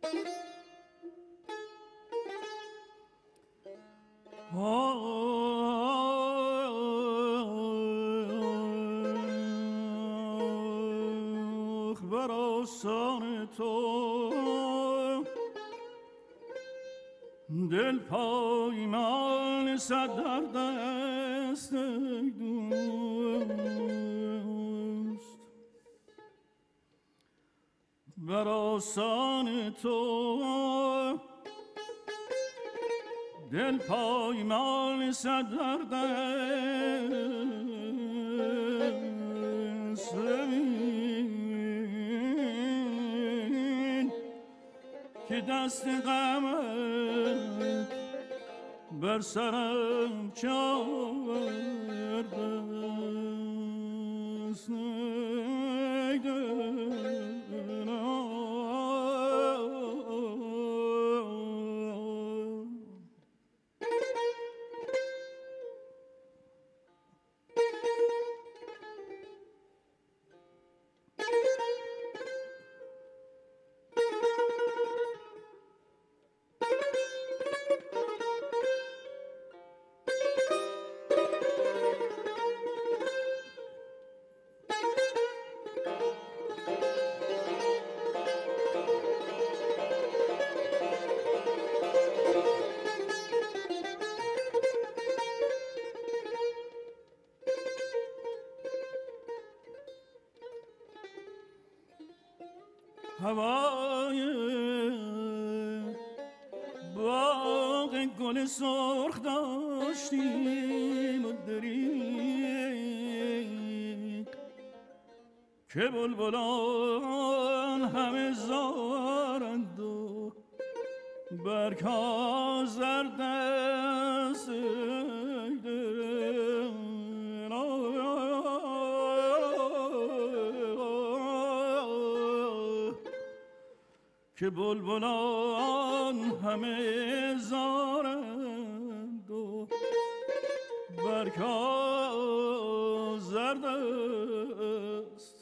بر آستان تو دل پایمال صد در دست دوست. بر آستان تو دل پایمال صد در دست که دست غمت بر سرم چاورده است. هوای باغ گل سرخ داشتیم و دریغ که بلبلان همه زارند و برگ‌ها زرد است. که بلبلان همه زارند و برگ‌ها زرد است.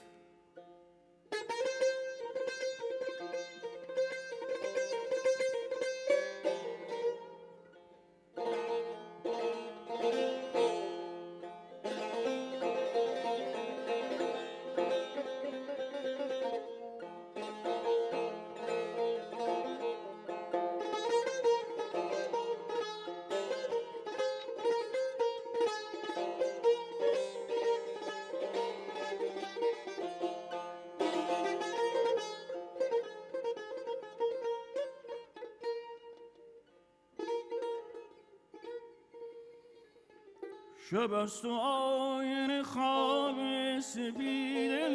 شب است و آینه خواب سپیده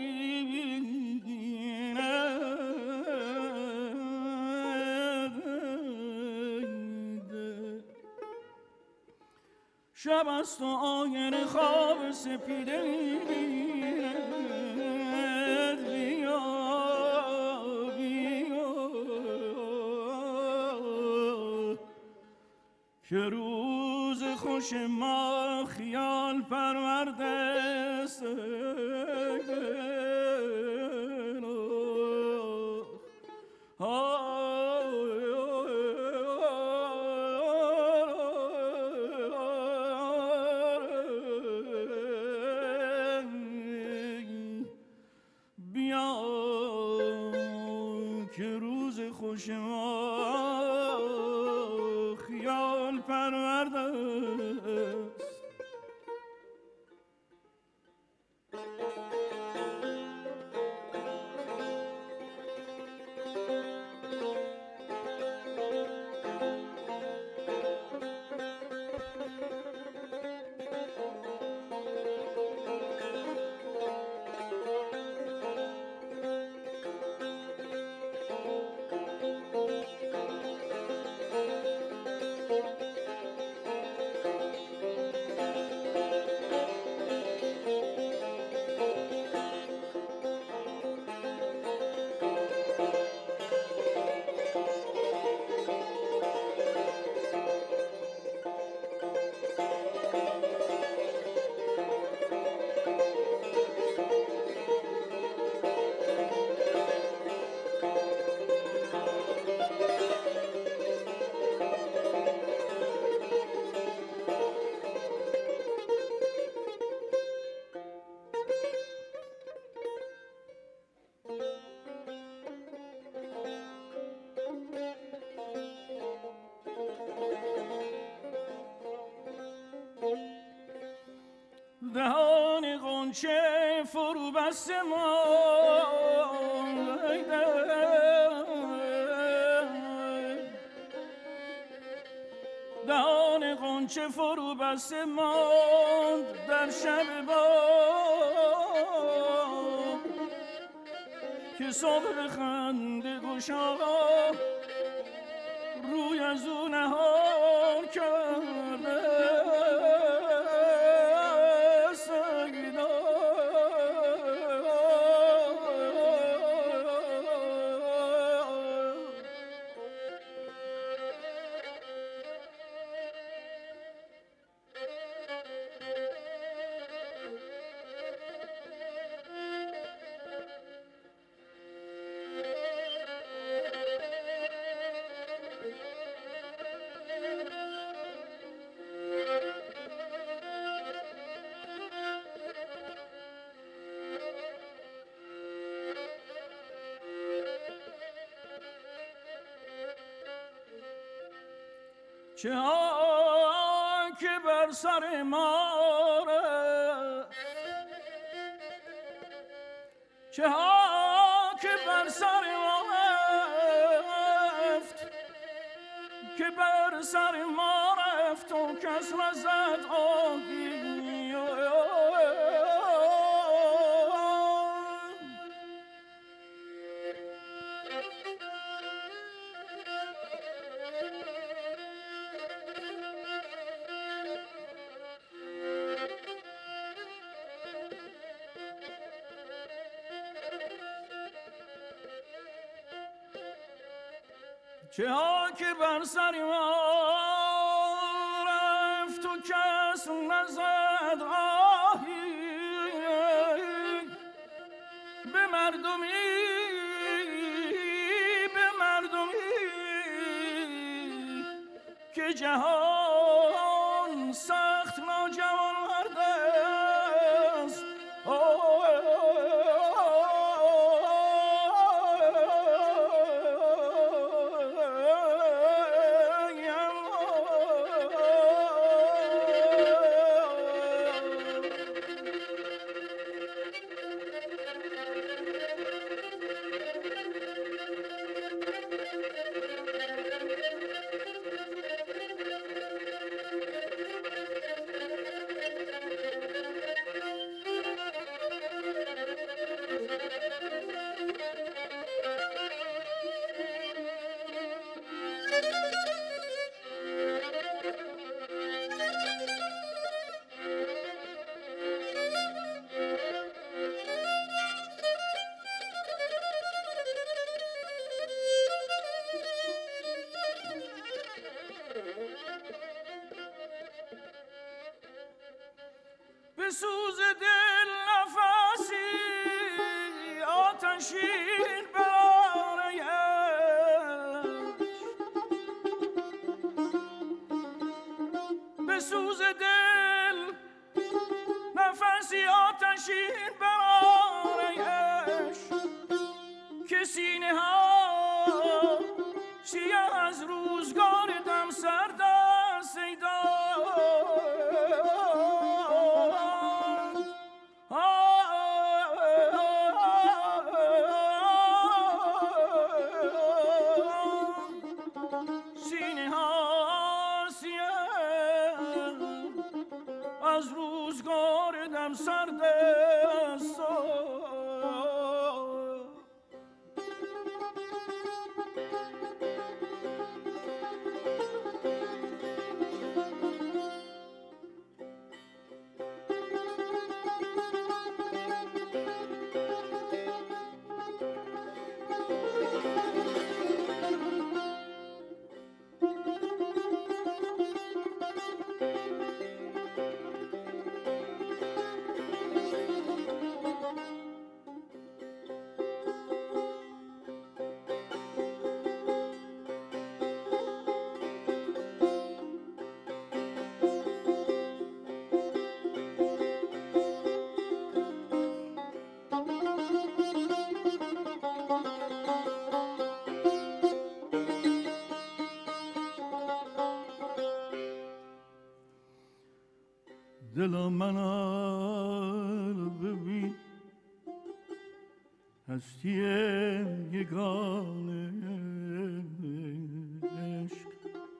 می‌بیند. شب است و آینه خواب سپیده می‌بیند. بیا بیا که روز خوش ما خیال پرورده است. بیا که روز خوش ما خیال پرورده است. غنچه فرو بست ما دهان غنچه فرو بسته ماند در شب باد که صبح خنده گشا روی از او نهار کرده چه ها که بر سر ما رفت چه ها که بر سر ما رفت که بر سر ما رفت و کس رزد آهی چه ها که بر سر ما رفت و کس نزد آهی به مردمی که جهان سخت ناجوانمرد است به سوز دل نفسی آتشین برآرید به سوز دل نفسی آتشین برآرید که سینه ها سیاه از روزگار دم سرد است ای سینه ها سیاه از روزگار دم سرد است دل منو ببین هستی یگانه عشق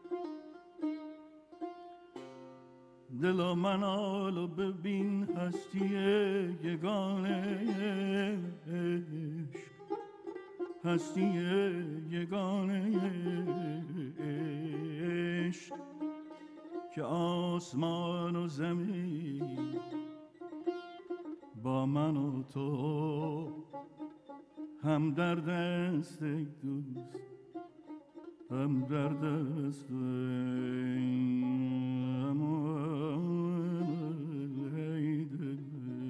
دل منو ببین هستی یگانه عشق هستی یگانه عشق که آسمان و زمین با من و تو هم درد است ای دوست هم درد است ای دل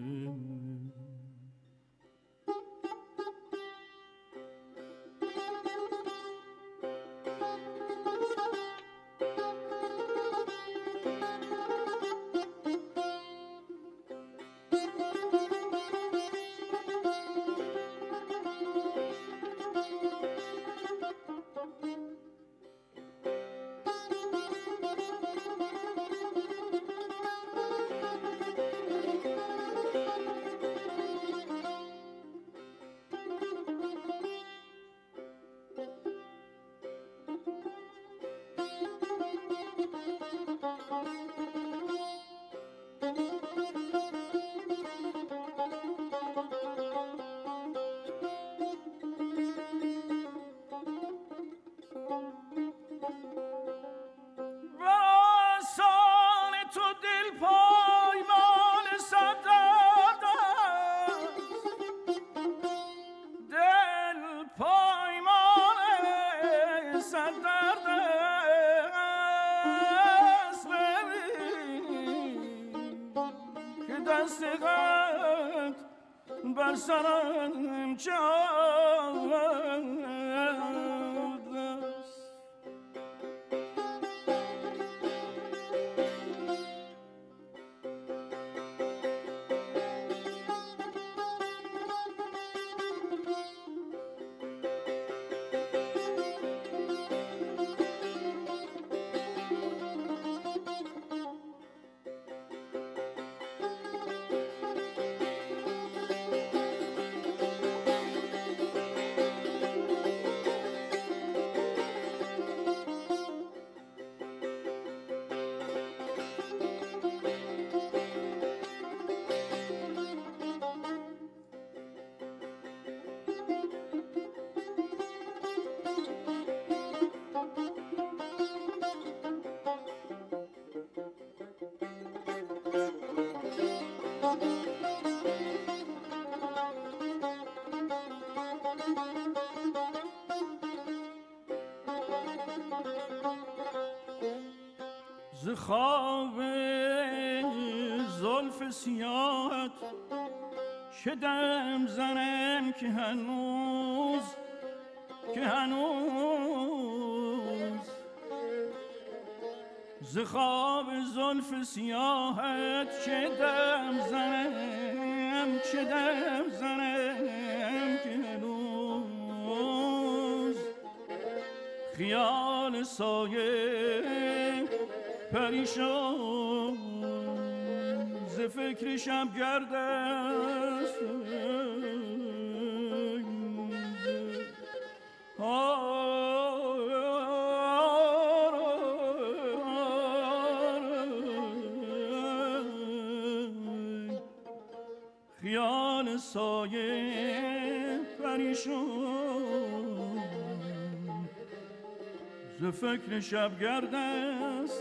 بر سرم چند است ز خواب زلف سیاهت چه دم زنم که هنوز ز خواب زلف سیاهت چه دم زنم که هنوز خیال سایه پریشان ز فکر شبگرد است خیال سایه پریشان ز فکر شبگرد است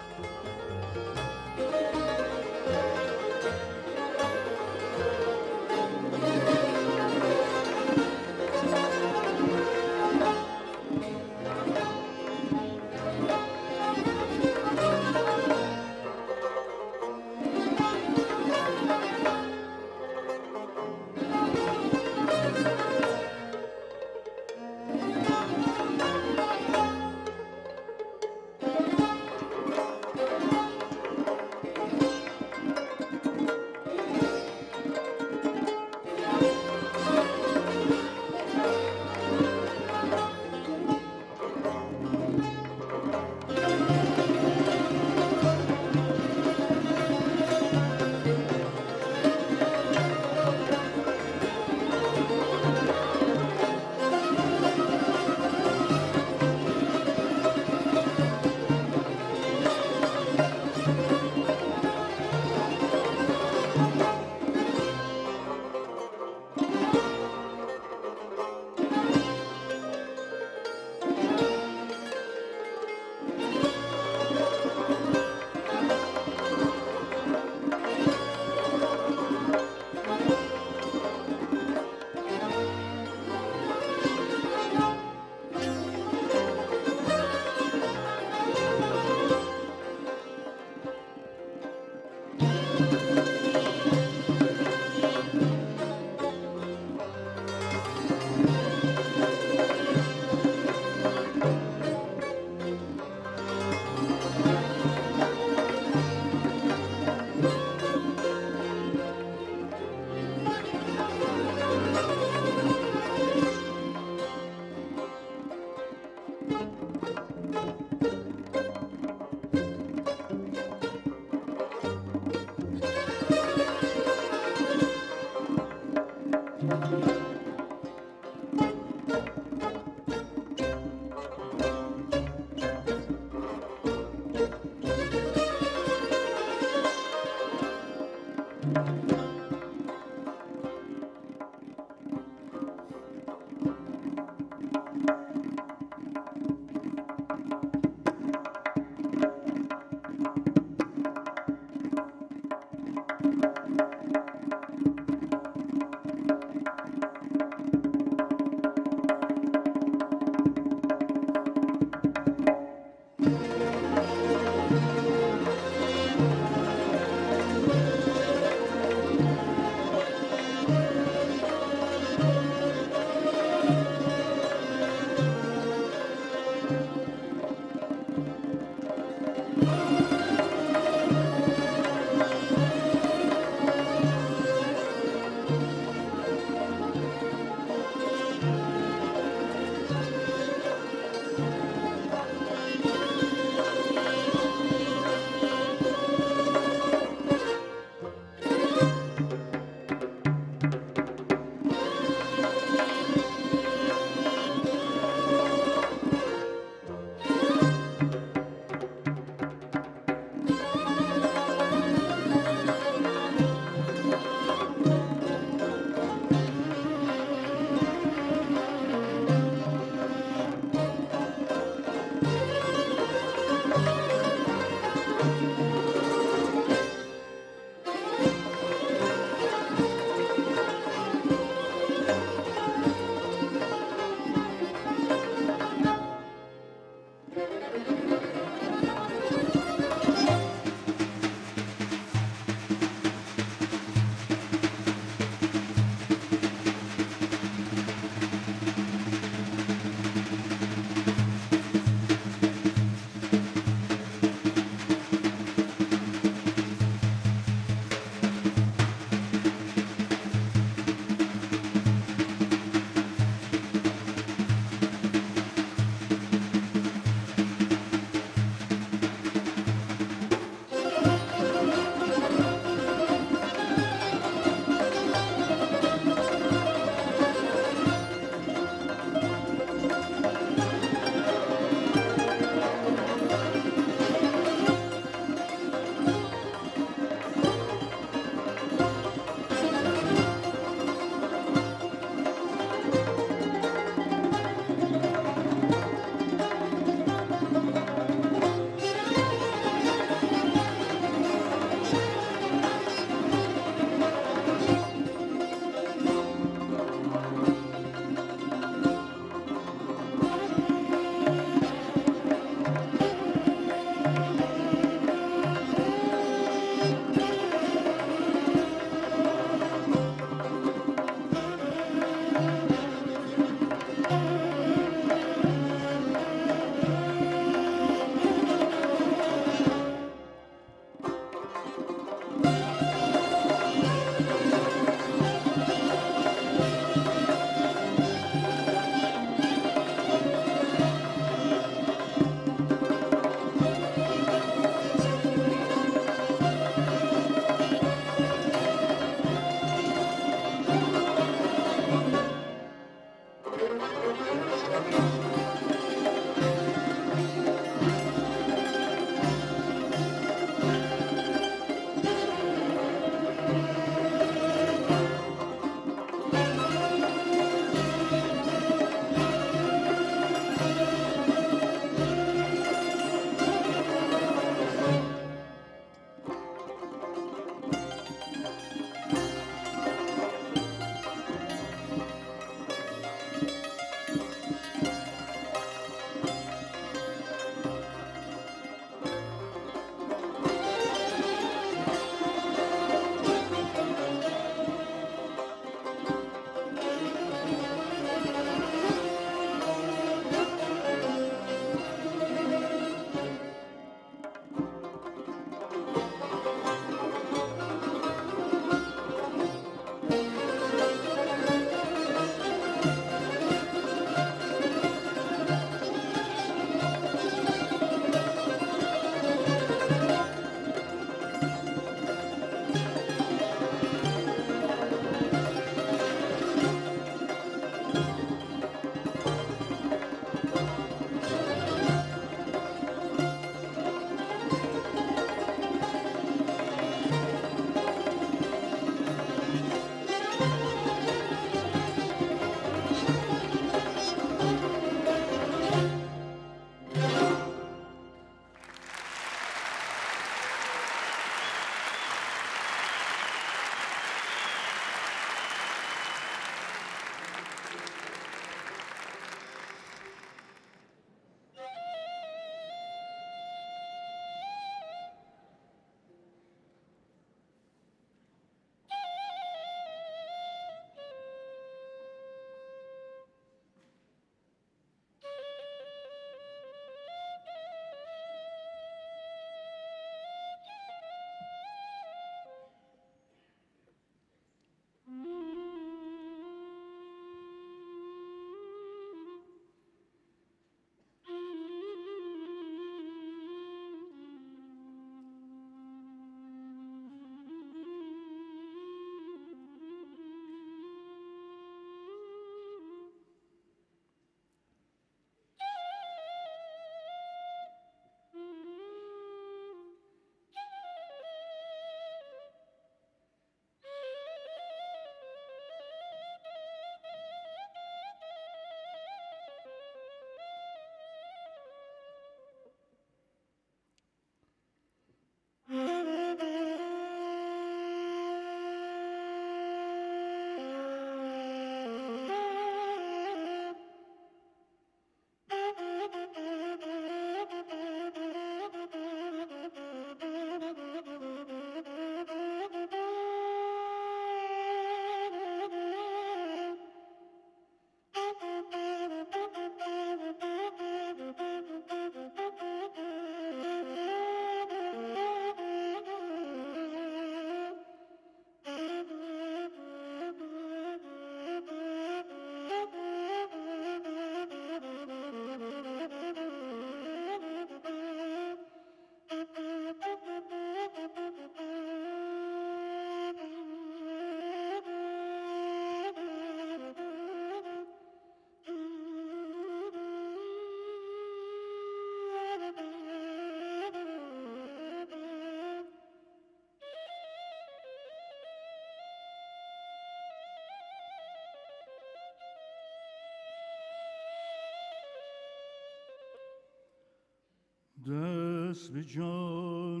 دست به جان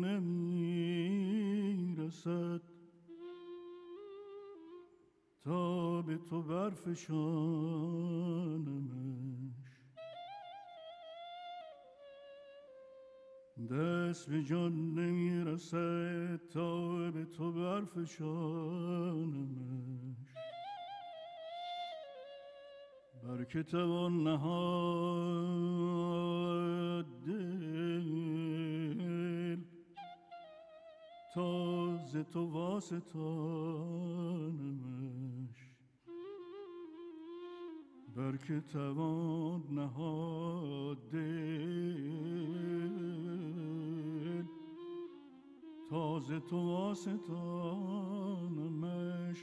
نمی رسد تا به تو برفشانمش. دست به جان نمی رسد تا به تو برفشانمش. بر که توان نهاد دل تا ز تو واسطانمش. بر که توان نهاد دل تا ز تو واسطانمش.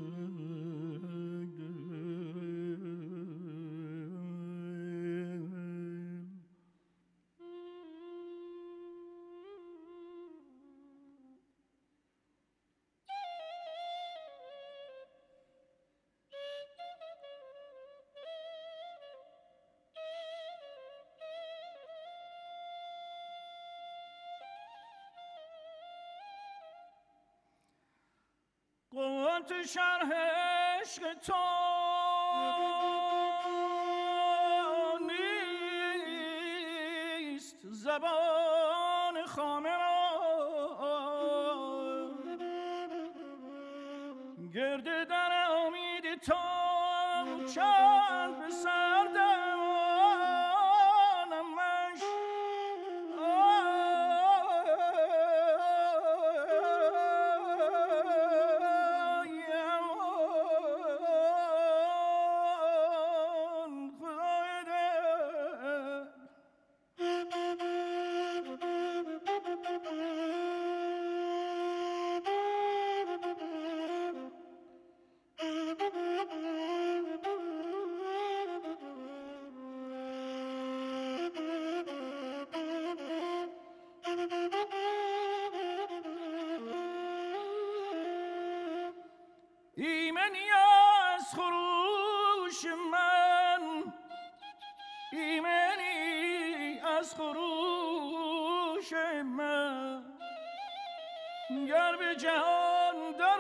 قوت شرح عشق تو نیست زبان خامه را، گرد در امید تو چند به سردمانمش. ایمنی از خروش من، ایمنی از خروش من، گر به جهان در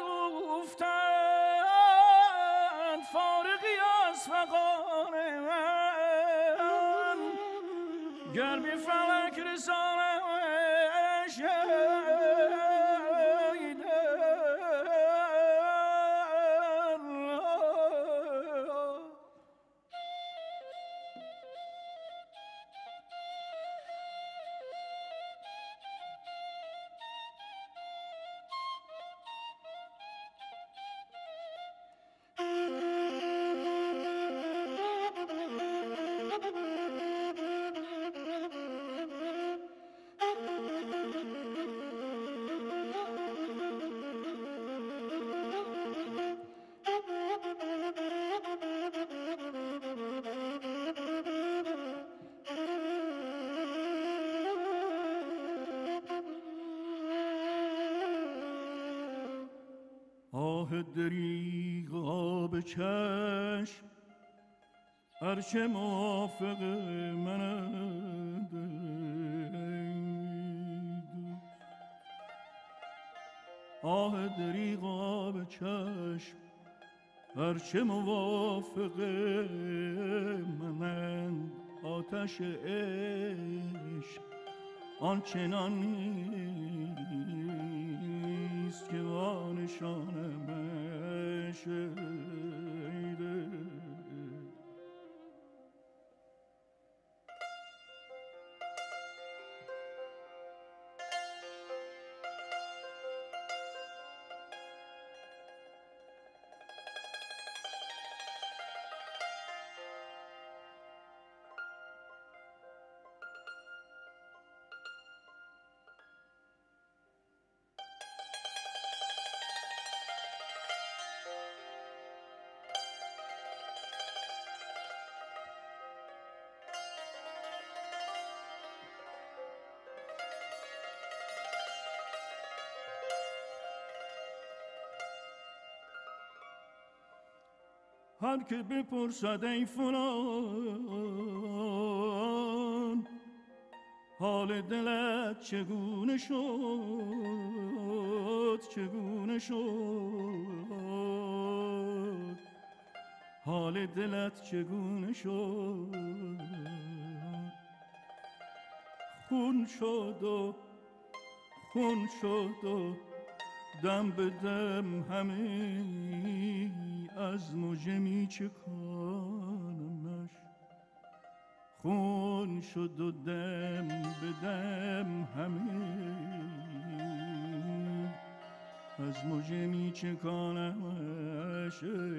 افتند فارغی از فغان من، گر به فلک رسانش آه دریغ آب چشم هرچه موافق منند، آه دریغ آب چشم هرچه موافق منند. آتش عشق آنچنان نیست که وانشانمش. هر که بپرسد ای فلان حال دلت چگونه شد چگونه شد حال دلت چگونه شد خون شد و خون شد و دم به دم همه از مژه می چکانمش خون شد و دم به دم همه از مژه می چکانمش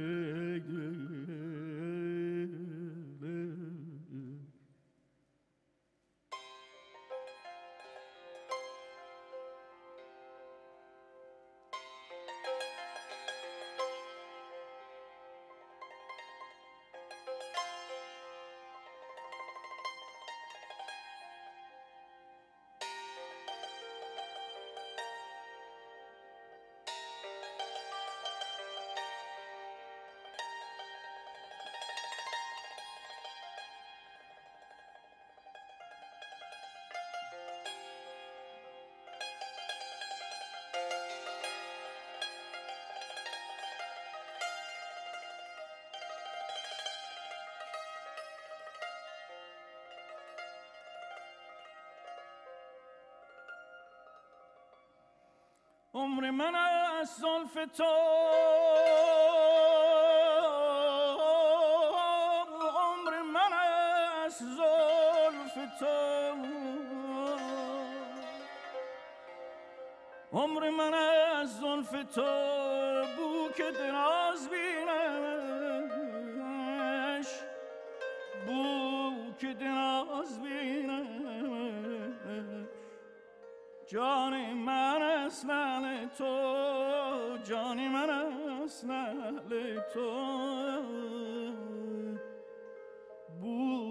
عمر من از زلف تو عمر من از زلف تو عمر من از زلف تو بو که دراز بینش بو که دراز بینش جان من اصلا تو جان من اصلا تو بو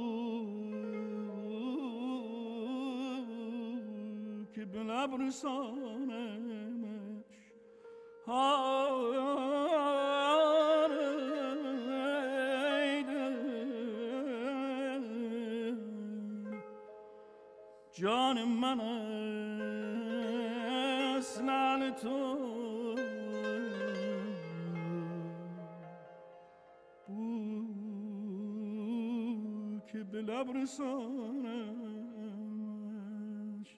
که به لب رسانمش جان من اصلا تو بو که به لب رسانمش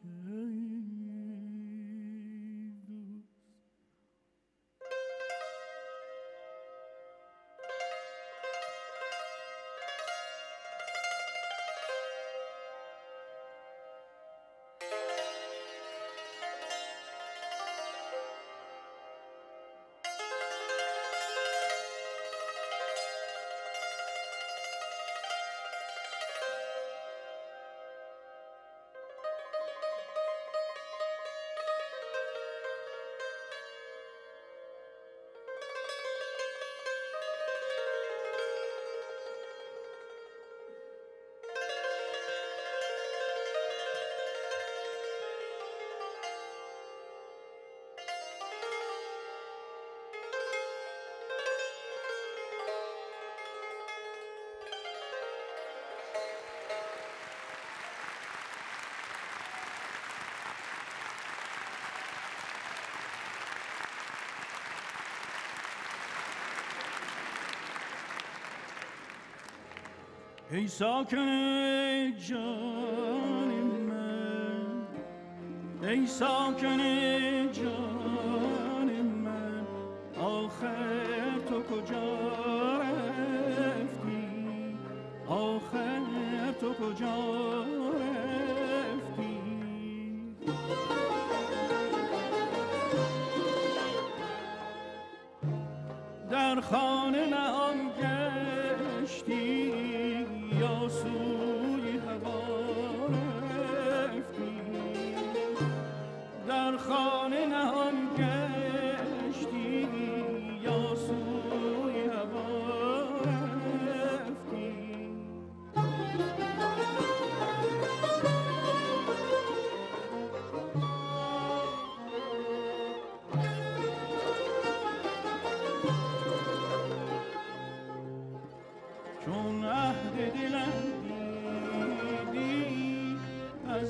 ای ساکن جان من ای ساکن جان من آخر تو کجا رفتی آخر تو کجا رفتی در خانه نهان گشتی یا سوی هوا رفتی در خانه نهان گشتی یا سوی هوا رفتی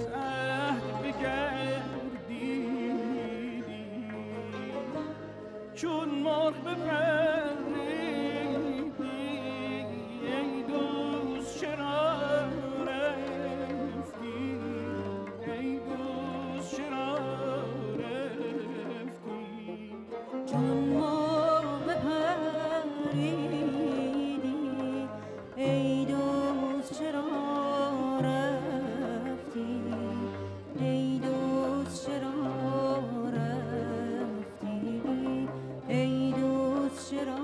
عهد بگردیدی چون مرغ بپریدی ای دوست چرا رفتی ای دوست چرا رفتی چون مرغ بپریدی ای دوست چرا رفتی ای دوست چرا رفتی ای دوست چرا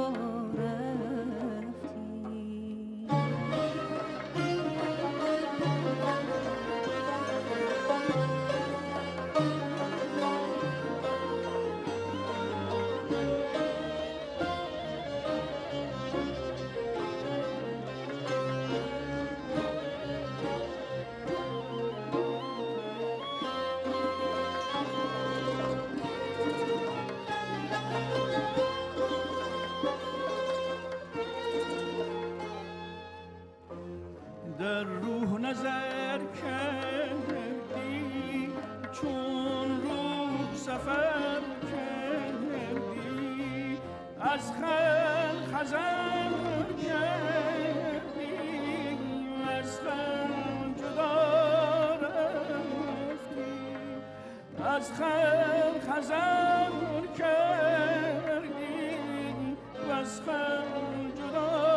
در روح نظر کردی چون روح سفر کردی از خلق حذر کردی از خلق جدا رفتی از خلق حذر کردی و از خلق جدا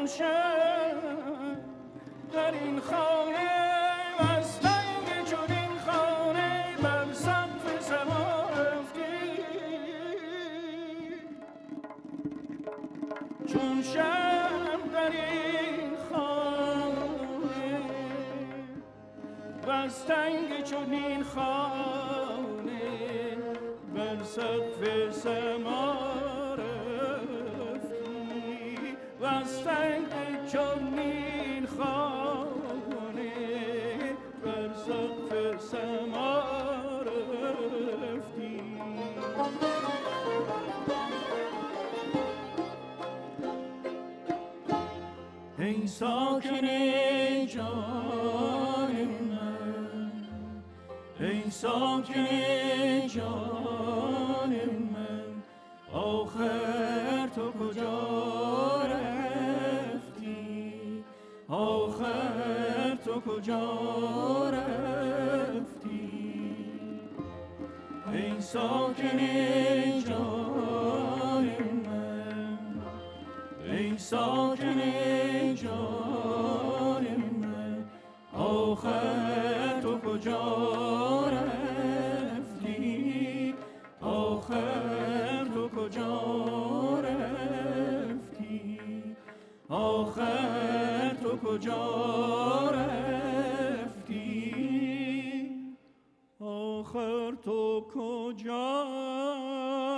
چون شب در این خانه از تنگ چون این خانه بر سقف سما رفتی چون شب در این خانه و از تنگ چون این خانه بر سقف سما رفتی و از تنگ چون این خانه بر سقف سما رفتی ای ساکن جان من ای ساکن جان من آخر تو کجا رفتی آخر تو کجا رفتی ای ساکن جان من ای ساکن جان من آخر تو کجا رفتی آخر تو کجا رفتی آخر تو کجا رفتی آخر تو کجا